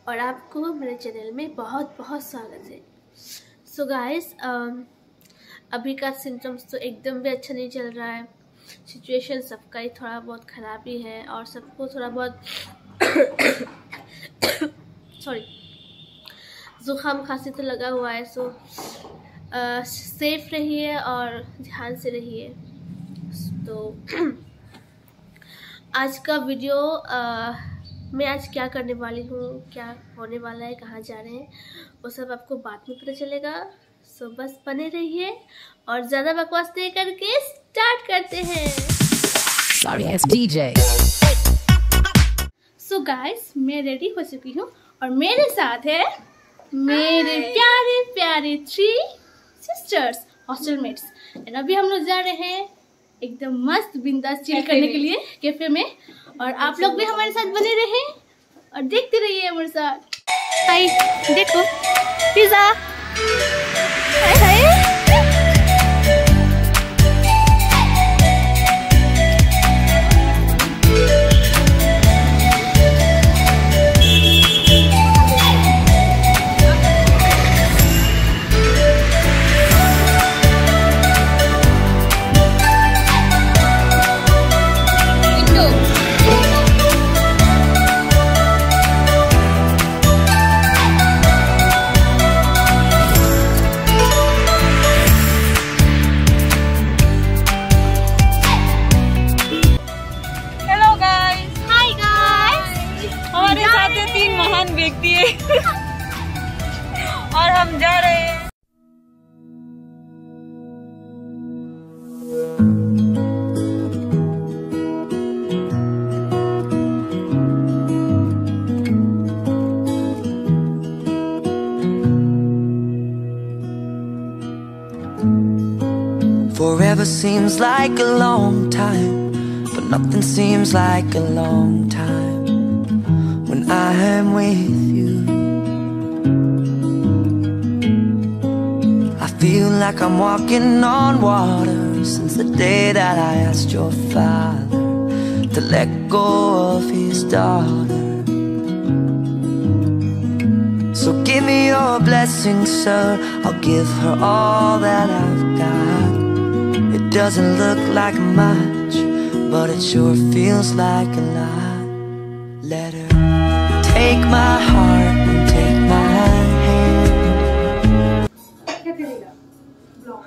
और आपको मेरे चैनल में बहुत बहुत स्वागत है। सो गाइस, अभी का सिम्टम्स तो एकदम भी अच्छा नहीं चल रहा है। सिचुएशन सबका ही थोड़ा बहुत ख़राब ही है और सबको थोड़ा बहुत सॉरी ज़ुकाम खांसी तो लगा हुआ है। सो सेफ रहिए और ध्यान से रहिए। तो आज का वीडियो मैं आज क्या करने वाली हूँ, क्या होने वाला है, कहाँ जा रहे हैं, वो सब आपको बाद में पता चलेगा। सो बस बने रहिए और ज़्यादा बकवास नहीं करके स्टार्ट करते हैं। सो गाइस, मैं रेडी हो चुकी हूँ और मेरे साथ है मेरे प्यारे प्यारे 3 सिस्टर्स हॉस्टल मेट्स। एंड अभी हम लोग जा रहे हैं एकदम मस्त बिंदास चिल करने के लिए कैफे में। और आप लोग भी हमारे साथ बने रहे और देखते रहिए हमारे साथ। हाय देखो पिज़्ज़ा, हाय हाय। व्यक्ति है और हम जा रहे हैं। Forever seems like a long time, but nothing seems like a long time when I am with you. I feel like I'm walking on water since the day that I asked your father to let go of his daughter. So give me your blessing, sir, I'll give her all that I've got. It doesn't look like much, but it sure feels like a lot. Let her take my heart and take my hand. क्या करेगा blog?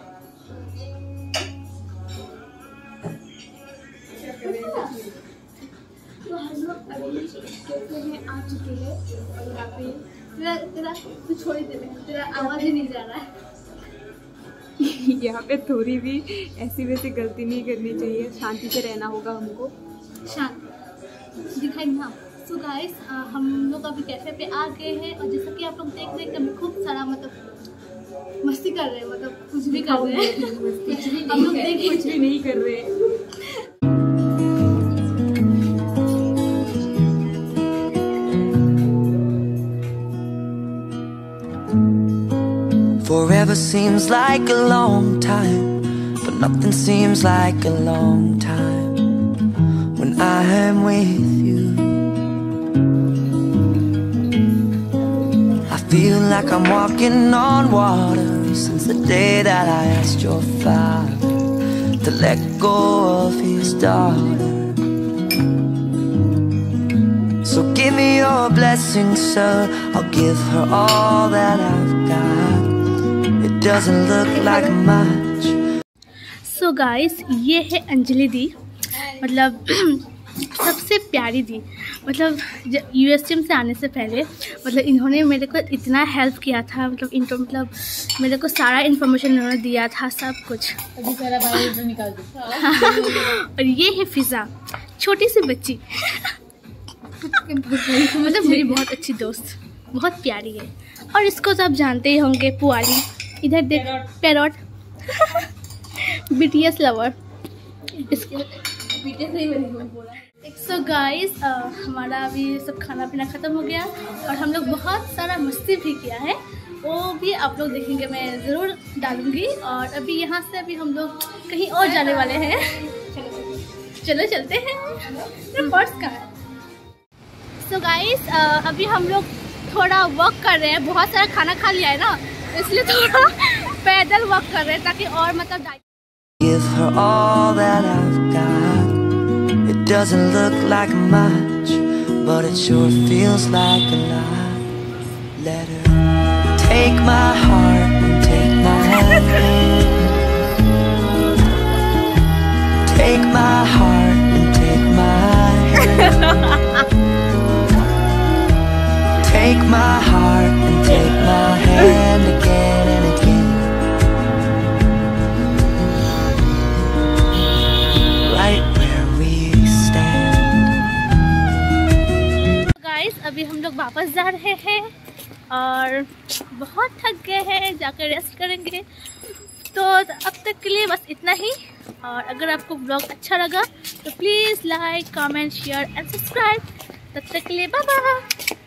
तो हम लोग अभी cafe में आ चुके हैं और यहाँ पे तेरा कुछ छोड़ ही दे, तेरा आवाज ही नहीं जा रहा है। यहाँ पे थोड़ी भी ऐसी वैसी गलती नहीं करनी चाहिए, शांति से रहना होगा हमको। शांत दिखाई ना। सो गाइस, हम लोग अभी कैफे पे आ गए हैं और जैसा कि आप लोग देख रहे हैं कि खूब सारा मतलब मस्ती कर रहे हैं, मतलब कुछ भी कर रहे हैं। हम लोग देखिए कुछ भी नहीं कर रहे। Forever seems like a long time, but nothing seems like a long time when I am with you. I feel like I'm walking on water since the day that I asked your father to let go of his daughter. So give me your blessing, sir, I'll give her all that I've got. It doesn't look like much. So guys, ये है अंजलि दी, मतलब सबसे प्यारी दी। मतलब USM से आने से पहले मतलब इन्होंने मेरे को इतना हेल्प किया था, मतलब इनको मतलब मेरे को सारा इन्फॉर्मेशन इन्होंने दिया था, सब कुछ। अभी सारा बायोडाटा निकाल दो। और ये है फिजा, छोटी सी बच्ची। मतलब मेरी बहुत अच्छी दोस्त, बहुत प्यारी है। और इसको तो आप जानते ही होंगे, पुआली। इधर देख, पैरॉट। BTS lover. इसके BTS नहीं बोला। सो गाइस, हमारा अभी सब खाना पीना ख़त्म हो गया और हम लोग बहुत सारा मस्ती भी किया है, वो भी आप लोग देखेंगे, मैं ज़रूर डालूँगी। और अभी यहाँ से अभी हम लोग कहीं और जाने वाले हैं। चलो चलते हैं। पर्स कहाँ है? सो गाइस, अभी हम लोग थोड़ा वॉक कर रहे हैं, बहुत सारा खाना खा लिया है ना, इसलिए थोड़ा पैदल वॉक कर रहे हैं ताकि और मतलब Give her all that I've got. It doesn't look like much, but it sure feels like a lot. Let her take my heart and take my hand. Take my heart and take my hand. Take my heart and take my hand again and again. अभी हम लोग वापस जा रहे हैं और बहुत थक गए हैं, जाकर रेस्ट करेंगे। तो अब तक के लिए बस इतना ही। और अगर आपको ब्लॉग अच्छा लगा तो please like, comment, share and subscribe. तब तक के लिए बाय बाय।